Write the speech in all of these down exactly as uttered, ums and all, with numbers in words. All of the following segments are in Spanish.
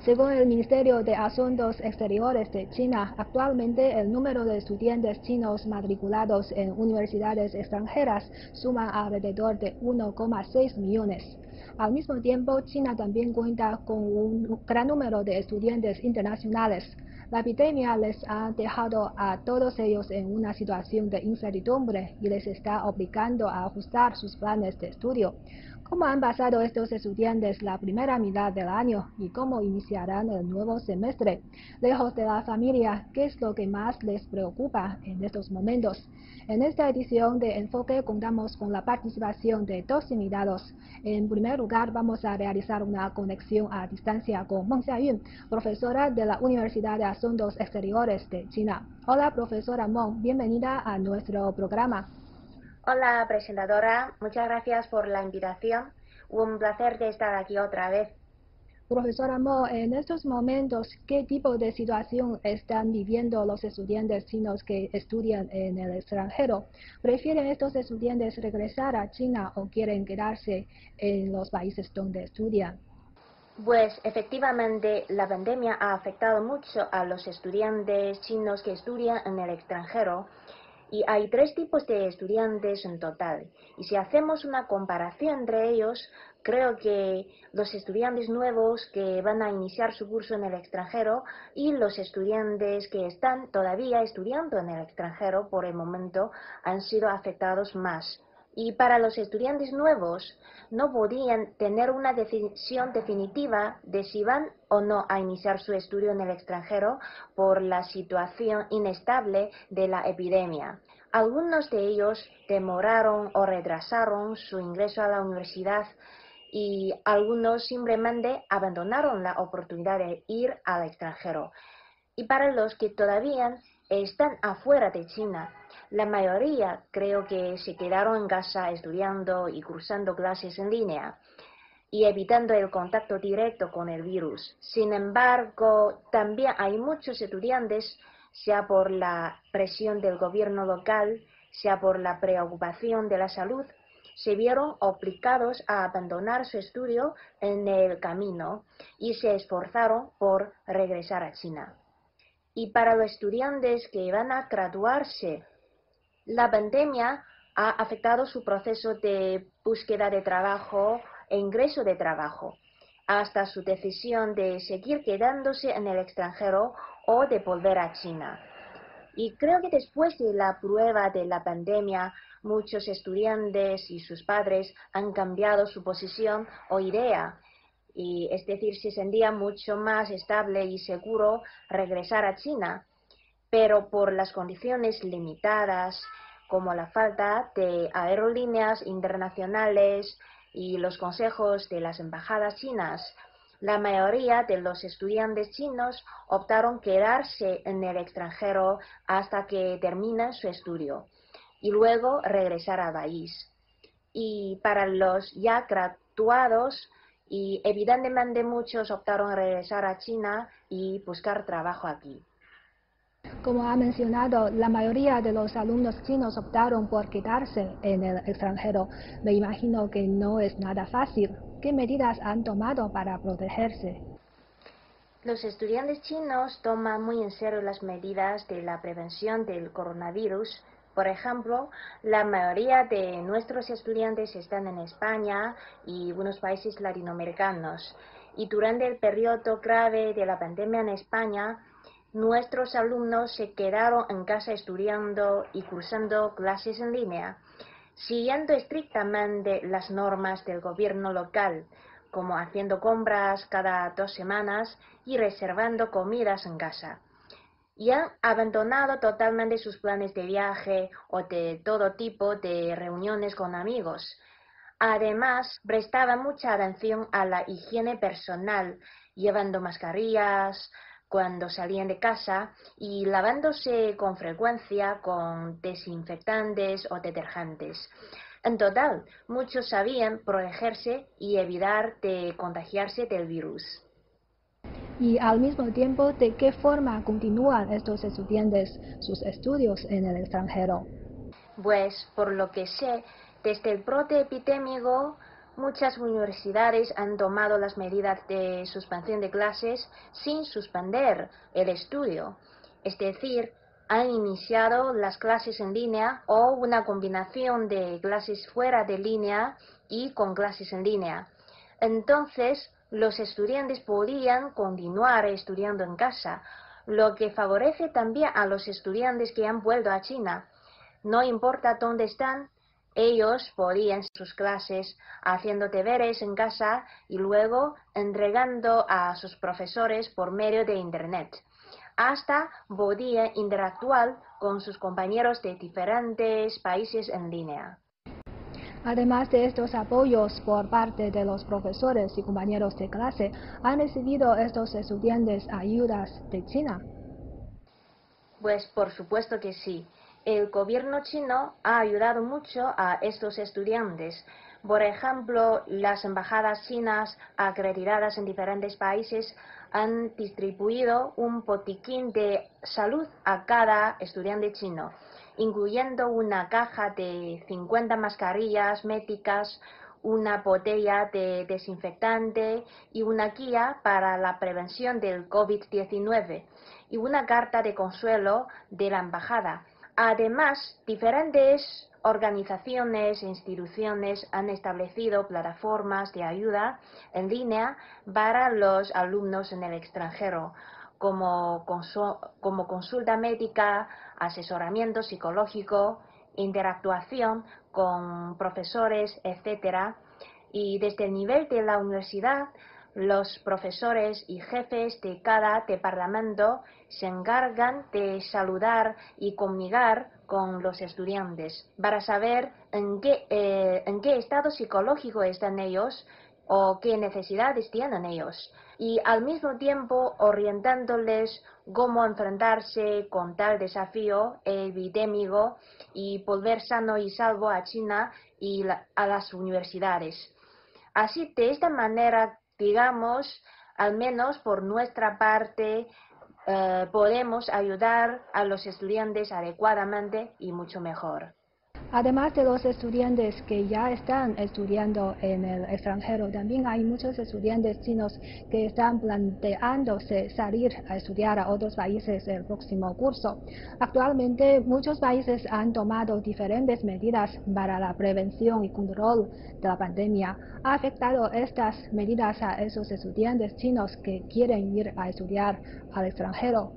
Según el Ministerio de Asuntos Exteriores de China, actualmente el número de estudiantes chinos matriculados en universidades extranjeras suma alrededor de uno coma seis millones. Al mismo tiempo, China también cuenta con un gran número de estudiantes internacionales. La epidemia les ha dejado a todos ellos en una situación de incertidumbre y les está obligando a ajustar sus planes de estudio. ¿Cómo han pasado estos estudiantes la primera mitad del año y cómo iniciarán el nuevo semestre? Lejos de la familia, ¿qué es lo que más les preocupa en estos momentos? En esta edición de Enfoque contamos con la participación de dos invitados. En primer lugar, vamos a realizar una conexión a distancia con Meng Xiayun, profesora de la Universidad de Asuntos Exteriores de China. Hola, profesora Meng, bienvenida a nuestro programa. Hola, presentadora. Muchas gracias por la invitación. Un placer de estar aquí otra vez. Profesora Mo, en estos momentos, ¿qué tipo de situación están viviendo los estudiantes chinos que estudian en el extranjero? ¿Prefieren estos estudiantes regresar a China o quieren quedarse en los países donde estudian? Pues efectivamente la pandemia ha afectado mucho a los estudiantes chinos que estudian en el extranjero. Y hay tres tipos de estudiantes en total. Y si hacemos una comparación entre ellos, creo que los estudiantes nuevos que van a iniciar su curso en el extranjero y los estudiantes que están todavía estudiando en el extranjero por el momento han sido afectados más. Y para los estudiantes nuevos no podían tener una decisión definitiva de si van o no a iniciar su estudio en el extranjero por la situación inestable de la epidemia. Algunos de ellos demoraron o retrasaron su ingreso a la universidad y algunos simplemente abandonaron la oportunidad de ir al extranjero. Y para los que todavía están afuera de China, la mayoría creo que se quedaron en casa estudiando y cursando clases en línea y evitando el contacto directo con el virus. Sin embargo, también hay muchos estudiantes, sea por la presión del gobierno local, sea por la preocupación de la salud, se vieron obligados a abandonar su estudio en el camino y se esforzaron por regresar a China. Y para los estudiantes que van a graduarse, la pandemia ha afectado su proceso de búsqueda de trabajo e ingreso de trabajo, hasta su decisión de seguir quedándose en el extranjero o de volver a China. Y creo que después de la prueba de la pandemia, muchos estudiantes y sus padres han cambiado su posición o idea. Y es decir, se sentía mucho más estable y seguro regresar a China, pero por las condiciones limitadas, como la falta de aerolíneas internacionales y los consejos de las embajadas chinas, la mayoría de los estudiantes chinos optaron quedarse en el extranjero hasta que terminen su estudio y luego regresar al país. Y para los ya graduados, y evidentemente muchos optaron a regresar a China y buscar trabajo aquí. Como ha mencionado, la mayoría de los alumnos chinos optaron por quedarse en el extranjero. Me imagino que no es nada fácil. ¿Qué medidas han tomado para protegerse? Los estudiantes chinos toman muy en serio las medidas de la prevención del coronavirus. Por ejemplo, la mayoría de nuestros estudiantes están en España y unos países latinoamericanos. Y durante el periodo grave de la pandemia en España, nuestros alumnos se quedaron en casa estudiando y cursando clases en línea, siguiendo estrictamente las normas del gobierno local, como haciendo compras cada dos semanas y reservando comidas en casa. Y han abandonado totalmente sus planes de viaje o de todo tipo de reuniones con amigos. Además, prestaban mucha atención a la higiene personal, llevando mascarillas cuando salían de casa y lavándose con frecuencia con desinfectantes o detergentes. En total, muchos sabían protegerse y evitar de contagiarse del virus. Y al mismo tiempo, ¿de qué forma continúan estos estudiantes sus estudios en el extranjero? Pues, por lo que sé, desde el brote epidémico, Muchas universidades han tomado las medidas de suspensión de clases sin suspender el estudio, es decir, han iniciado las clases en línea o una combinación de clases fuera de línea y con clases en línea. Entonces, los estudiantes podrían continuar estudiando en casa, lo que favorece también a los estudiantes que han vuelto a China. No importa dónde están, ellos podían sus clases haciendo deberes en casa y luego entregando a sus profesores por medio de Internet. Hasta podían interactuar con sus compañeros de diferentes países en línea. Además de estos apoyos por parte de los profesores y compañeros de clase, ¿han recibido estos estudiantes ayudas de China? Pues por supuesto que sí. El gobierno chino ha ayudado mucho a estos estudiantes. Por ejemplo, las embajadas chinas acreditadas en diferentes países han distribuido un botiquín de salud a cada estudiante chino, incluyendo una caja de cincuenta mascarillas médicas, una botella de desinfectante y una guía para la prevención del COVID diecinueve y una carta de consuelo de la embajada. Además, diferentes organizaciones e instituciones han establecido plataformas de ayuda en línea para los alumnos en el extranjero, como, consu como consulta médica, asesoramiento psicológico, interactuación con profesores, etcétera. Y desde el nivel de la universidad, los profesores y jefes de cada departamento se encargan de saludar y comunicar con los estudiantes para saber en qué, eh, en qué estado psicológico están ellos o qué necesidades tienen ellos, y al mismo tiempo orientándoles cómo enfrentarse con tal desafío epidémico y volver sano y salvo a China y la, a las universidades. Así, de esta manera, digamos, al menos por nuestra parte, eh, podemos ayudar a los estudiantes adecuadamente y mucho mejor. Además de los estudiantes que ya están estudiando en el extranjero, también hay muchos estudiantes chinos que están planteándose salir a estudiar a otros países el próximo curso. Actualmente, muchos países han tomado diferentes medidas para la prevención y control de la pandemia. ¿Ha afectado estas medidas a esos estudiantes chinos que quieren ir a estudiar al extranjero?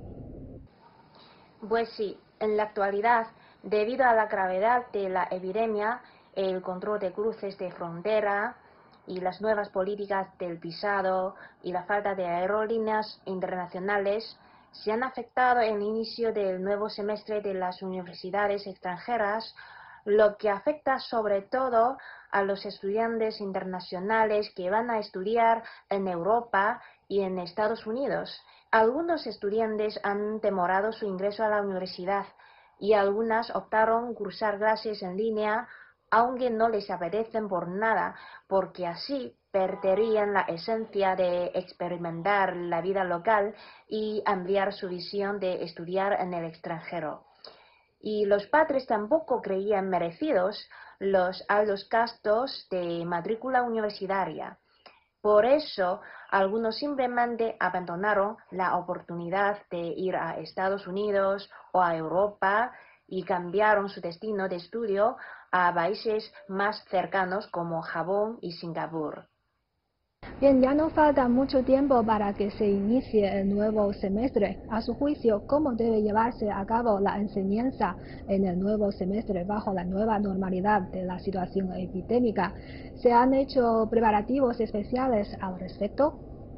Pues sí, en la actualidad, debido a la gravedad de la epidemia, el control de cruces de frontera y las nuevas políticas del visado y la falta de aerolíneas internacionales se han afectado el inicio del nuevo semestre de las universidades extranjeras, lo que afecta sobre todo a los estudiantes internacionales que van a estudiar en Europa y en Estados Unidos. Algunos estudiantes han demorado su ingreso a la universidad y algunas optaron cursar clases en línea, aunque no les apetecen por nada, porque así perderían la esencia de experimentar la vida local y ampliar su visión de estudiar en el extranjero. Y los padres tampoco creían merecidos los altos gastos de matrícula universitaria. Por eso, algunos simplemente abandonaron la oportunidad de ir a Estados Unidos o a Europa y cambiaron su destino de estudio a países más cercanos como Japón y Singapur. Bien, ya no falta mucho tiempo para que se inicie el nuevo semestre. A su juicio, ¿cómo debe llevarse a cabo la enseñanza en el nuevo semestre bajo la nueva normalidad de la situación epidémica? ¿Se han hecho preparativos especiales al respecto?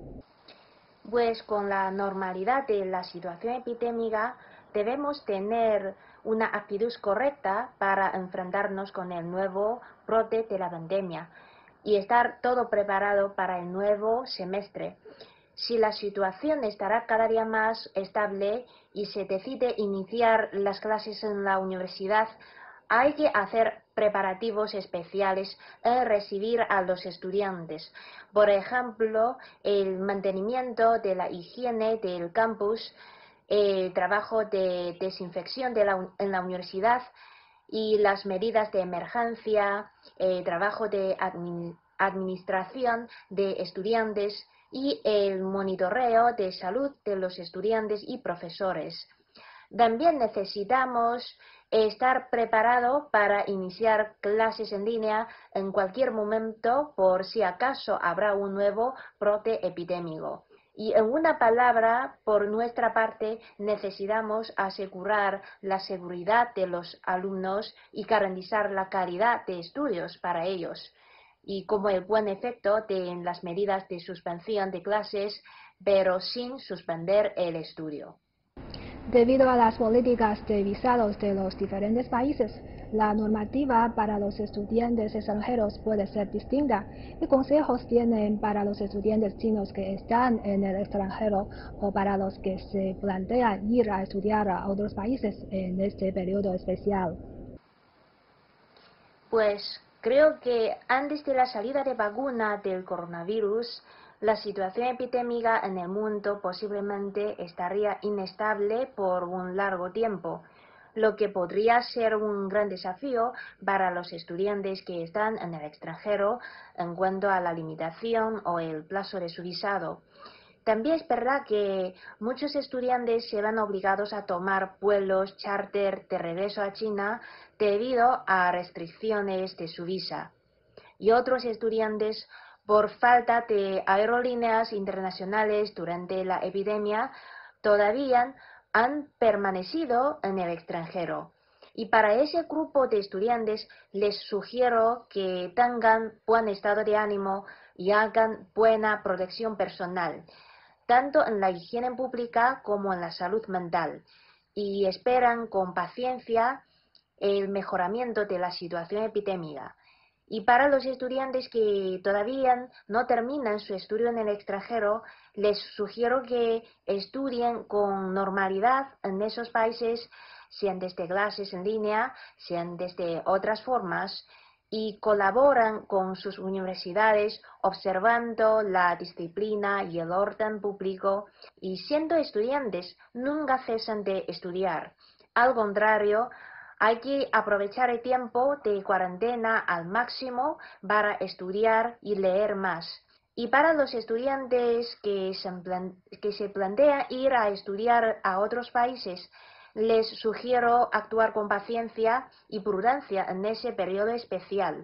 Pues con la normalidad de la situación epidémica debemos tener una actitud correcta para enfrentarnos con el nuevo brote de la pandemia y estar todo preparado para el nuevo semestre. Si la situación estará cada día más estable y se decide iniciar las clases en la universidad, hay que hacer preparativos especiales en recibir a los estudiantes. Por ejemplo, el mantenimiento de la higiene del campus, el trabajo de desinfección de la, en la universidad y las medidas de emergencia, el trabajo de admin, administración de estudiantes y el monitoreo de salud de los estudiantes y profesores. También necesitamos estar preparados para iniciar clases en línea en cualquier momento por si acaso habrá un nuevo brote epidémico. Y en una palabra, por nuestra parte, necesitamos asegurar la seguridad de los alumnos y garantizar la calidad de estudios para ellos, y como el buen efecto de las medidas de suspensión de clases, pero sin suspender el estudio. Debido a las políticas de visados de los diferentes países, la normativa para los estudiantes extranjeros puede ser distinta. ¿Qué consejos tienen para los estudiantes chinos que están en el extranjero o para los que se plantean ir a estudiar a otros países en este periodo especial? Pues creo que antes de la salida de vacuna del coronavirus, la situación epidémica en el mundo posiblemente estaría inestable por un largo tiempo, lo que podría ser un gran desafío para los estudiantes que están en el extranjero en cuanto a la limitación o el plazo de su visado. También es verdad que muchos estudiantes se ven obligados a tomar vuelos charter de regreso a China debido a restricciones de su visa. Y otros estudiantes, por falta de aerolíneas internacionales durante la epidemia, todavía han permanecido en el extranjero. Y para ese grupo de estudiantes les sugiero que tengan buen estado de ánimo y hagan buena protección personal, tanto en la higiene pública como en la salud mental, y esperan con paciencia el mejoramiento de la situación epidémica. Y para los estudiantes que todavía no terminan su estudio en el extranjero, les sugiero que estudien con normalidad en esos países, sean desde clases en línea, sean desde otras formas, y colaboran con sus universidades observando la disciplina y el orden público, y siendo estudiantes nunca cesan de estudiar. Al contrario, hay que aprovechar el tiempo de cuarentena al máximo para estudiar y leer más. Y para los estudiantes que se, plan que se plantean ir a estudiar a otros países, les sugiero actuar con paciencia y prudencia en ese periodo especial.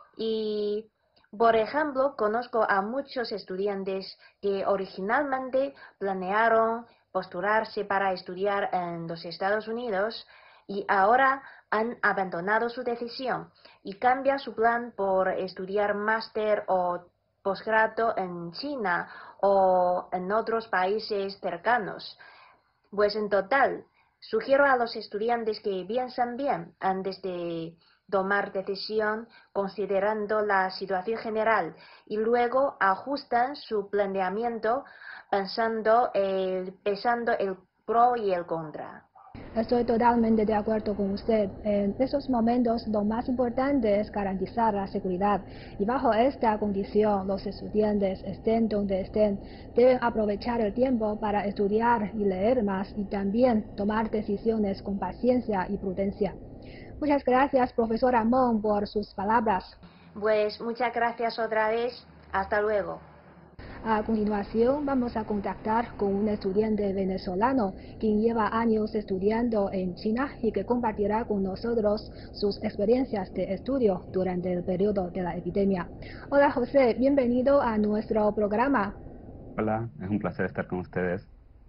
Y, por ejemplo, conozco a muchos estudiantes que originalmente planearon postularse para estudiar en los Estados Unidos y ahora han abandonado su decisión y cambian su plan por estudiar máster o posgrado en China o en otros países cercanos. Pues en total, sugiero a los estudiantes que piensen bien antes de tomar decisión considerando la situación general y luego ajustan su planeamiento pensando el, pesando el pro y el contra. Estoy totalmente de acuerdo con usted. En esos momentos lo más importante es garantizar la seguridad y bajo esta condición los estudiantes, estén donde estén, deben aprovechar el tiempo para estudiar y leer más y también tomar decisiones con paciencia y prudencia. Muchas gracias, profesora Meng, por sus palabras. Pues muchas gracias otra vez. Hasta luego. A continuación, vamos a contactar con un estudiante venezolano quien lleva años estudiando en China y que compartirá con nosotros sus experiencias de estudio durante el periodo de la epidemia. Hola José, bienvenido a nuestro programa. Hola, es un placer estar con ustedes.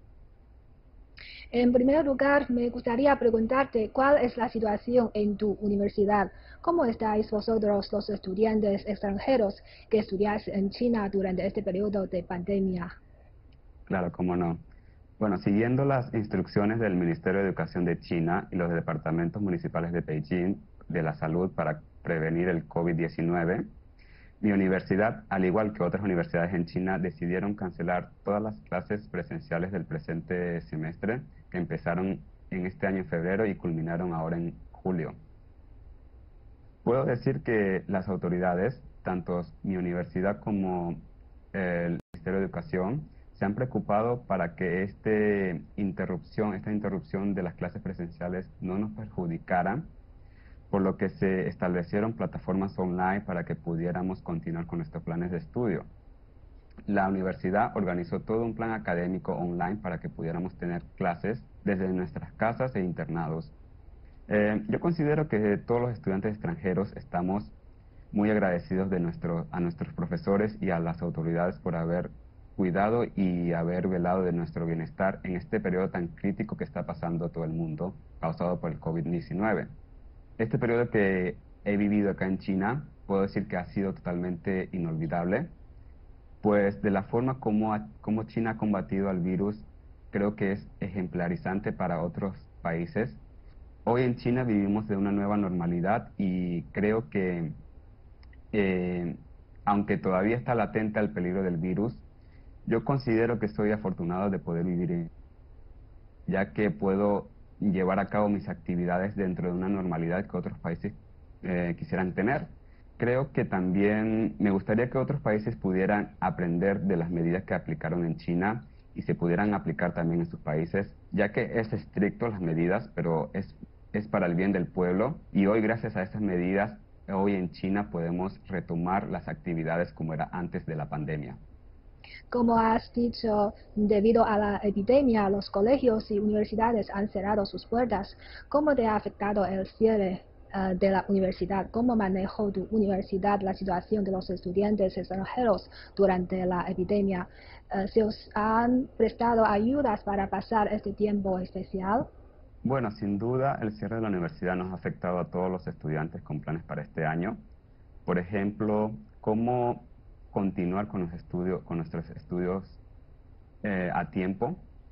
En primer lugar, me gustaría preguntarte cuál es la situación en tu universidad. ¿Cómo estáis vosotros los estudiantes extranjeros que estudiáis en China durante este periodo de pandemia? Claro, cómo no. Bueno, siguiendo las instrucciones del Ministerio de Educación de China y los departamentos municipales de Beijing de la salud para prevenir el COVID diecinueve, mi universidad, al igual que otras universidades en China, decidieron cancelar todas las clases presenciales del presente semestre, que empezaron en este año en febrero y culminaron ahora en julio. Puedo decir que las autoridades, tanto mi universidad como el Ministerio de Educación, se han preocupado para que este interrupción, esta interrupción de las clases presenciales no nos perjudicara, por lo que se establecieron plataformas online para que pudiéramos continuar con nuestros planes de estudio. La universidad organizó todo un plan académico online para que pudiéramos tener clases desde nuestras casas e internados. Eh, yo considero que todos los estudiantes extranjeros estamos muy agradecidos de nuestro, a nuestros profesores y a las autoridades por haber cuidado y haber velado de nuestro bienestar en este periodo tan crítico que está pasando todo el mundo, causado por el COVID diecinueve. Este periodo que he vivido acá en China, puedo decir que ha sido totalmente inolvidable, pues de la forma como, ha, como China ha combatido al virus, creo que es ejemplarizante para otros países. Hoy en China vivimos de una nueva normalidad y creo que, eh, aunque todavía está latente el peligro del virus, yo considero que soy afortunado de poder vivir en, ya que puedo llevar a cabo mis actividades dentro de una normalidad que otros países eh, quisieran tener. Creo que también me gustaría que otros países pudieran aprender de las medidas que aplicaron en China y se pudieran aplicar también en sus países, ya que es estricto las medidas, pero es, es para el bien del pueblo, y hoy gracias a esas medidas, hoy en China podemos retomar las actividades como era antes de la pandemia. Como has dicho, debido a la epidemia, los colegios y universidades han cerrado sus puertas. ¿Cómo te ha afectado el cierre uh, de la universidad? ¿Cómo manejó tu universidad la situación de los estudiantes extranjeros durante la epidemia? Uh, ¿Se os han prestado ayudas para pasar este tiempo especial? Bueno, sin duda el cierre de la universidad nos ha afectado a todos los estudiantes con planes para este año. Por ejemplo, cómo continuar con los estudios, con nuestros estudios eh, a tiempo,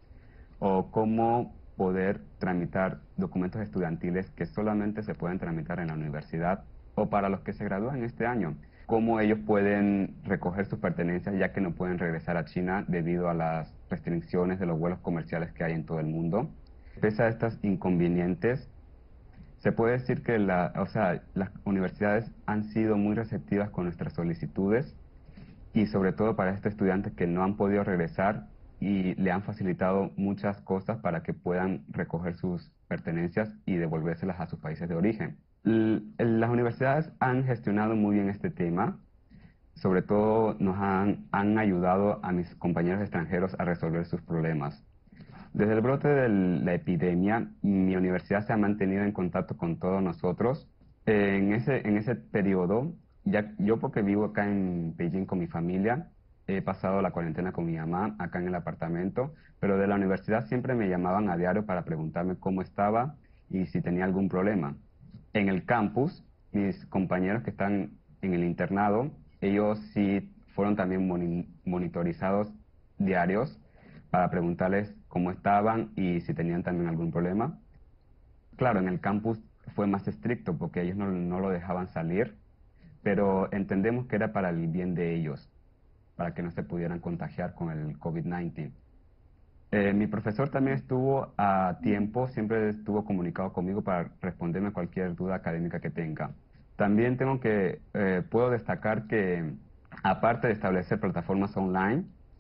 o cómo poder tramitar documentos estudiantiles que solamente se pueden tramitar en la universidad, o para los que se gradúan este año, cómo ellos pueden recoger sus pertenencias ya que no pueden regresar a China debido a las restricciones de los vuelos comerciales que hay en todo el mundo. Pese a estos inconvenientes, se puede decir que la, o sea, las universidades han sido muy receptivas con nuestras solicitudes, y sobre todo para estos estudiantes que no han podido regresar, y le han facilitado muchas cosas para que puedan recoger sus pertenencias y devolvérselas a sus países de origen. L- las universidades han gestionado muy bien este tema, sobre todo nos han, han ayudado a mis compañeros extranjeros a resolver sus problemas. Desde el brote de la epidemia, mi universidad se ha mantenido en contacto con todos nosotros. Eh, en ese, en ese periodo, ya, yo porque vivo acá en Beijing con mi familia, he pasado la cuarentena con mi mamá acá en el apartamento, pero de la universidad siempre me llamaban a diario para preguntarme cómo estaba y si tenía algún problema. En el campus, mis compañeros que están en el internado, ellos sí fueron también moni- monitorizados diarios para preguntarles cómo estaban y si tenían también algún problema. Claro, en el campus fue más estricto porque ellos no, no lo dejaban salir, pero entendemos que era para el bien de ellos, para que no se pudieran contagiar con el COVID diecinueve. Eh, mi profesor también estuvo a tiempo, siempre estuvo comunicado conmigo para responderme cualquier duda académica que tenga. También tengo que, eh, puedo destacar que, aparte de establecer plataformas online,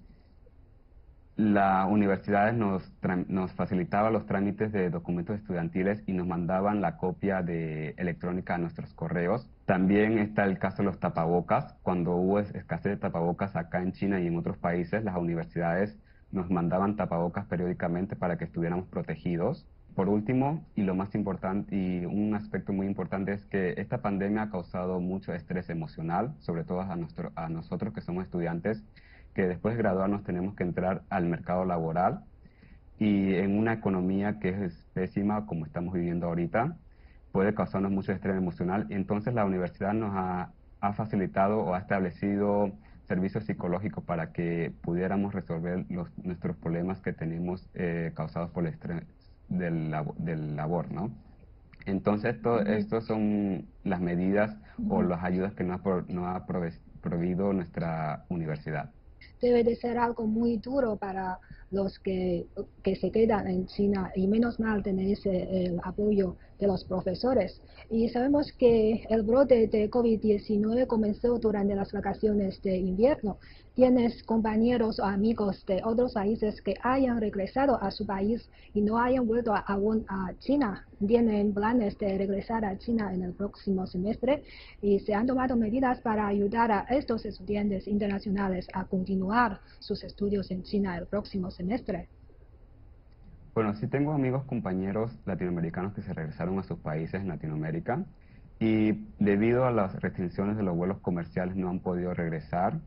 la universidad nos, nos facilitaba los trámites de documentos estudiantiles y nos mandaban la copia de electrónica a nuestros correos. También está el caso de los tapabocas. Cuando hubo escasez de tapabocas acá en China y en otros países, las universidades nos mandaban tapabocas periódicamente para que estuviéramos protegidos. Por último, y lo más importante, y un aspecto muy importante, es que esta pandemia ha causado mucho estrés emocional, sobre todo a, nuestro, a nosotros que somos estudiantes, que después de graduarnos tenemos que entrar al mercado laboral, y en una economía que es pésima como estamos viviendo ahorita, puede causarnos mucho estrés emocional. Entonces la universidad nos ha, ha facilitado o ha establecido servicios psicológicos para que pudiéramos resolver los, nuestros problemas que tenemos eh, causados por el estrés del, labo, del labor, ¿no? Entonces, esto, estas son las medidas o las ayudas que nos ha, pro, nos ha prove, proveído nuestra universidad. Debe de ser algo muy duro para los que, que se quedan en China, y menos mal tenéis el apoyo de los profesores. Y sabemos que el brote de COVID diecinueve comenzó durante las vacaciones de invierno. ¿Tienes compañeros o amigos de otros países que hayan regresado a su país y no hayan vuelto a, aún a China? ¿Tienen planes de regresar a China en el próximo semestre? ¿Y se han tomado medidas para ayudar a estos estudiantes internacionales a continuar sus estudios en China el próximo semestre? Bueno, sí tengo amigos, compañeros latinoamericanos que se regresaron a sus países en Latinoamérica y debido a las restricciones de los vuelos comerciales no han podido regresar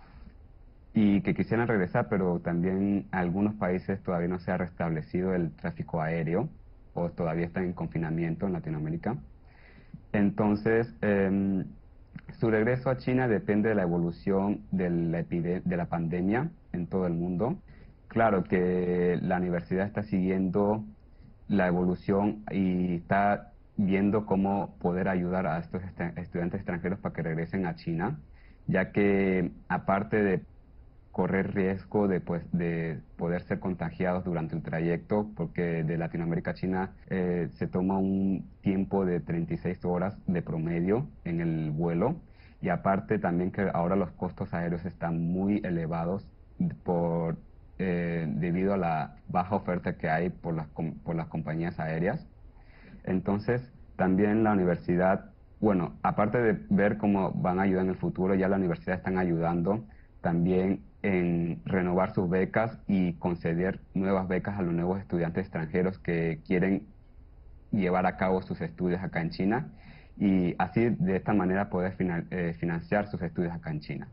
y que quisieran regresar, pero también en algunos países todavía no se ha restablecido el tráfico aéreo o todavía están en confinamiento en Latinoamérica. Entonces, eh, su regreso a China depende de la evolución de la, de la pandemia en todo el mundo. Claro que la universidad está siguiendo la evolución y está viendo cómo poder ayudar a estos estudiantes extranjeros para que regresen a China, ya que aparte de correr riesgo de, pues, de poder ser contagiados durante el trayecto, porque de Latinoamérica a China eh, se toma un tiempo de treinta y seis horas de promedio en el vuelo, y aparte también que ahora los costos aéreos están muy elevados por, eh, debido a la baja oferta que hay por las, por las compañías aéreas. Entonces, también la universidad, bueno, aparte de ver cómo van a ayudar en el futuro, ya la universidad están ayudando también en renovar sus becas y conceder nuevas becas a los nuevos estudiantes extranjeros que quieren llevar a cabo sus estudios acá en China y así de esta manera poder finan eh, financiar sus estudios acá en China.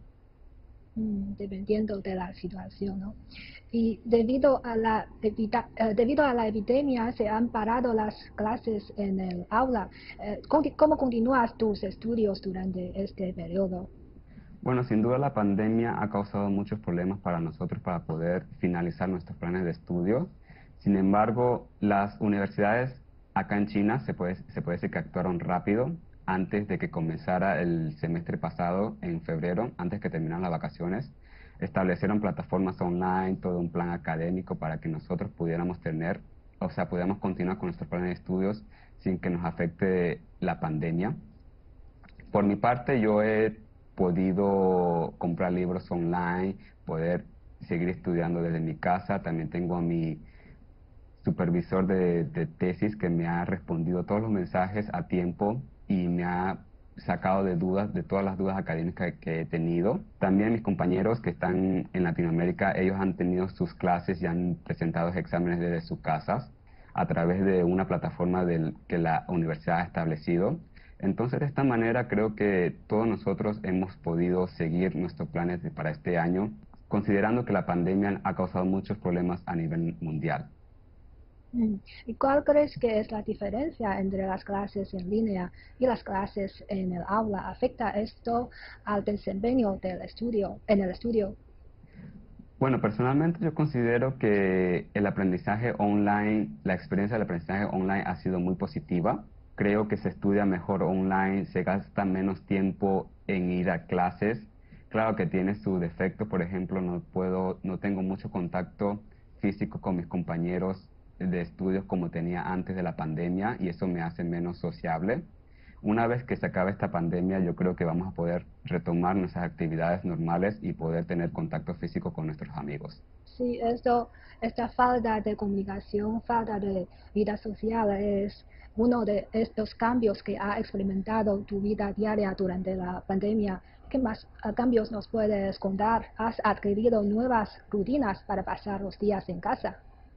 Mm, dependiendo de la situación, ¿no? Y debido a la evita, eh, debido a la epidemia se han parado las clases en el aula. Eh, ¿Cómo continúas tus estudios durante este periodo? Bueno, sin duda la pandemia ha causado muchos problemas para nosotros para poder finalizar nuestros planes de estudio. Sin embargo, las universidades acá en China se puede, se puede decir que actuaron rápido antes de que comenzara el semestre pasado, en febrero, antes que terminaran las vacaciones. Establecieron plataformas online, todo un plan académico para que nosotros pudiéramos tener, o sea, pudiéramos continuar con nuestros planes de estudios sin que nos afecte la pandemia. Por mi parte, yo he podido comprar libros online, poder seguir estudiando desde mi casa. También tengo a mi supervisor de, de tesis que me ha respondido todos los mensajes a tiempo y me ha sacado de dudas, de todas las dudas académicas que he tenido. También mis compañeros que están en Latinoamérica, ellos han tenido sus clases y han presentado exámenes desde sus casas a través de una plataforma del, que la universidad ha establecido. Entonces, de esta manera creo que todos nosotros hemos podido seguir nuestros planes de, para este año, considerando que la pandemia ha causado muchos problemas a nivel mundial. ¿Y cuál crees que es la diferencia entre las clases en línea y las clases en el aula? ¿Afecta esto al desempeño del estudio, en el estudio? Bueno, personalmente yo considero que el aprendizaje online, la experiencia del aprendizaje online ha sido muy positiva. Creo que se estudia mejor online, se gasta menos tiempo en ir a clases. Claro que tiene su defecto, por ejemplo, no puedo, no tengo mucho contacto físico con mis compañeros de estudios como tenía antes de la pandemia y eso me hace menos sociable. Una vez que se acabe esta pandemia, yo creo que vamos a poder retomar nuestras actividades normales y poder tener contacto físico con nuestros amigos. Sí, esto, esta falta de comunicación, falta de vida social es uno de estos cambios que ha experimentado tu vida diaria durante la pandemia. ¿Qué más uh, cambios nos puedes contar? ¿Has adquirido nuevas rutinas para pasar los días en casa?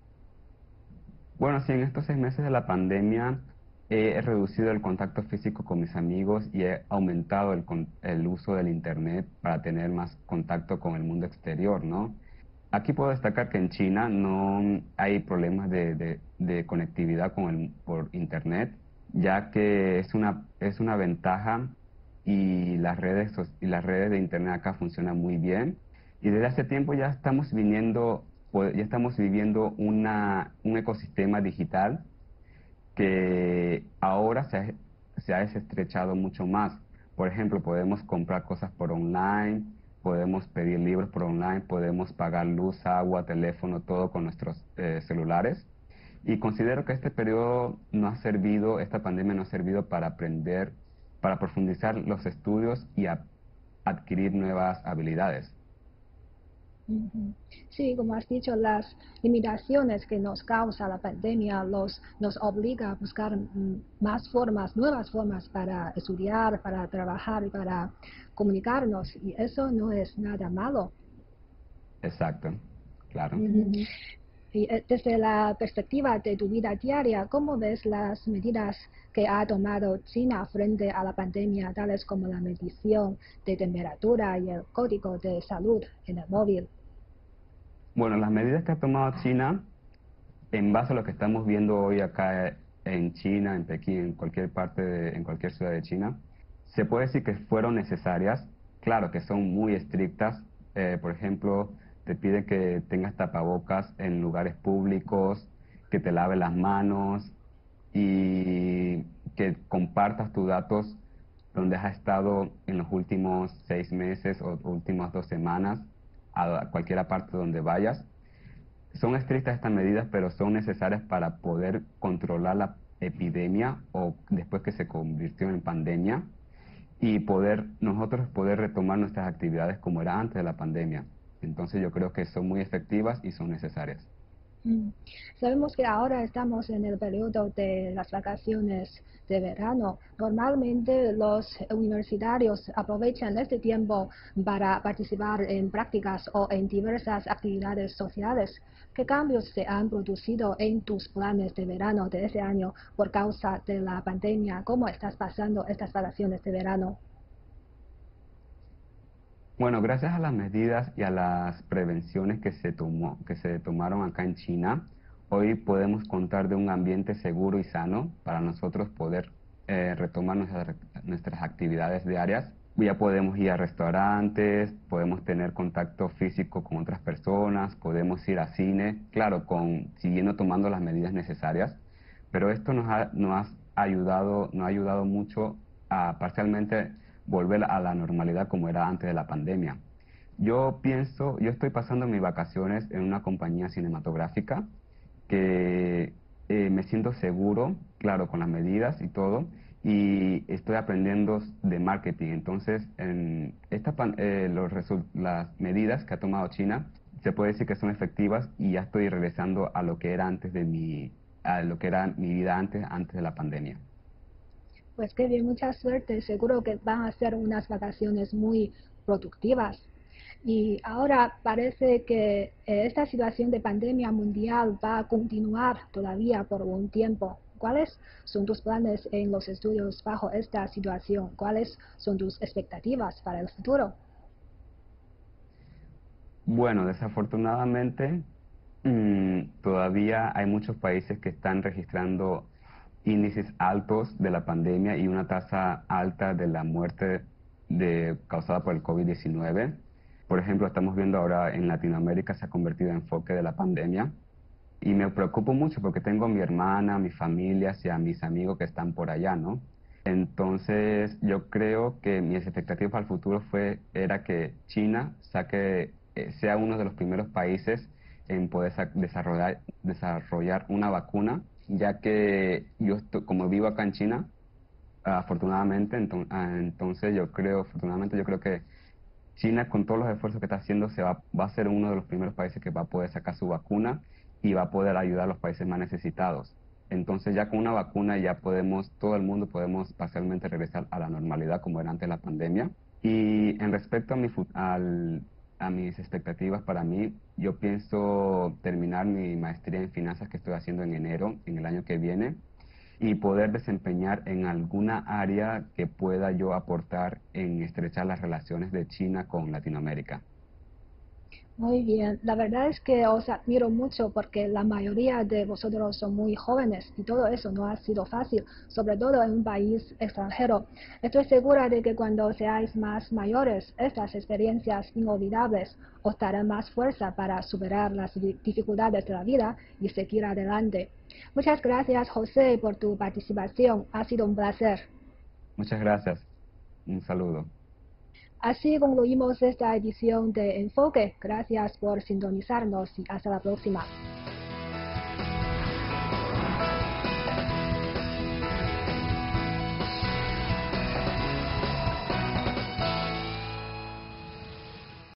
Bueno, sí, en estos seis meses de la pandemia he reducido el contacto físico con mis amigos y he aumentado el, con- el uso del Internet para tener más contacto con el mundo exterior, ¿no? Aquí puedo destacar que en China no hay problemas de, de- de conectividad con el, por Internet, ya que es una, es una ventaja y las redes, so- y las redes de Internet acá funcionan muy bien. Y desde hace tiempo ya estamos viniendo, pues, ya estamos viviendo una, un ecosistema digital que ahora se ha, se ha desestrechado mucho más. Por ejemplo, podemos comprar cosas por online, podemos pedir libros por online, podemos pagar luz, agua, teléfono, todo con nuestros eh, celulares. Y considero que este periodo no ha servido, esta pandemia no ha servido para aprender, para profundizar los estudios y a- adquirir nuevas habilidades. Ujú. Sí, como has dicho, las limitaciones que nos causa la pandemia los, nos obliga a buscar mm, más formas, nuevas formas para estudiar, para trabajar y para comunicarnos. Y eso no es nada malo. Exacto, claro. Ujú. Y eh, desde la perspectiva de tu vida diaria, ¿cómo ves las medidas que ha tomado China frente a la pandemia, tales como la medición de temperatura y el código de salud en el móvil? Bueno, las medidas que ha tomado China, en base a lo que estamos viendo hoy acá en China, en Pekín, en cualquier parte, de- en cualquier ciudad de China, se puede decir que fueron necesarias. Claro que son muy estrictas. Eh, por ejemplo, te pide que tengas tapabocas en lugares públicos, que te laves las manos y que compartas tus datos donde has estado en los últimos seis meses o últimas dos semanas a cualquier parte donde vayas. Son estrictas estas medidas, pero son necesarias para poder controlar la epidemia o después que se convirtió en pandemia y poder nosotros poder retomar nuestras actividades como era antes de la pandemia. Entonces yo creo que son muy efectivas y son necesarias. Mm. Sabemos que ahora estamos en el periodo de las vacaciones de verano. Normalmente los universitarios aprovechan este tiempo para participar en prácticas o en diversas actividades sociales. ¿Qué cambios se han producido en tus planes de verano de este año por causa de la pandemia? ¿Cómo estás pasando estas vacaciones de verano? Bueno, gracias a las medidas y a las prevenciones que se tomó, que se tomaron acá en China, hoy podemos contar de un ambiente seguro y sano para nosotros poder eh, retomar nuestras, nuestras actividades diarias. Ya podemos ir a restaurantes, podemos tener contacto físico con otras personas, podemos ir a cine, claro, con, siguiendo tomando las medidas necesarias, pero esto nos ha, nos ha ayudado, nos ha ayudado mucho a parcialmente volver a la normalidad como era antes de la pandemia. Yo pienso, yo estoy pasando mis vacaciones en una compañía cinematográfica que eh, me siento seguro, claro, con las medidas y todo, y estoy aprendiendo de marketing. Entonces, en esta, pan- eh, los resul- las medidas que ha tomado China se puede decir que son efectivas y ya estoy regresando a lo que era antes de mi, a lo que era mi vida antes, antes de la pandemia. Pues qué bien, mucha suerte. Seguro que van a ser unas vacaciones muy productivas. Y ahora parece que eh, esta situación de pandemia mundial va a continuar todavía por un tiempo. ¿Cuáles son tus planes en los estudios bajo esta situación? ¿Cuáles son tus expectativas para el futuro? Bueno, desafortunadamente, mm, todavía hay muchos países que están registrando índices altos de la pandemia y una tasa alta de la muerte de, causada por el COVID diecinueve. Por ejemplo, estamos viendo ahora en Latinoamérica se ha convertido en enfoque de la pandemia y me preocupo mucho porque tengo a mi hermana, a mi familia y a mis amigos que están por allá, ¿no? Entonces, yo creo que mis expectativas para el futuro fue, era que China saque, eh, sea uno de los primeros países en poder sa- desarrollar, desarrollar una vacuna, ya que yo, esto- como vivo acá en China, afortunadamente, enton- ah, entonces yo creo, afortunadamente yo creo que China, con todos los esfuerzos que está haciendo, se va, va a ser uno de los primeros países que va a poder sacar su vacuna y va a poder ayudar a los países más necesitados. Entonces ya con una vacuna ya podemos, todo el mundo podemos parcialmente regresar a la normalidad como era antes de la pandemia. Y en respecto a, mi, fu- al, a mis expectativas para mí, yo pienso terminar mi maestría en finanzas que estoy haciendo en enero, en el año que viene y poder desempeñar en alguna área que pueda yo aportar en estrechar las relaciones de China con Latinoamérica. Muy bien, la verdad es que os admiro mucho porque la mayoría de vosotros son muy jóvenes y todo eso no ha sido fácil, sobre todo en un país extranjero. Estoy segura de que cuando seáis más mayores, estas experiencias inolvidables os darán más fuerza para superar las di- dificultades de la vida y seguir adelante. Muchas gracias, José, por tu participación. Ha sido un placer. Muchas gracias. Un saludo. Así concluimos esta edición de Enfoque. Gracias por sintonizarnos y hasta la próxima.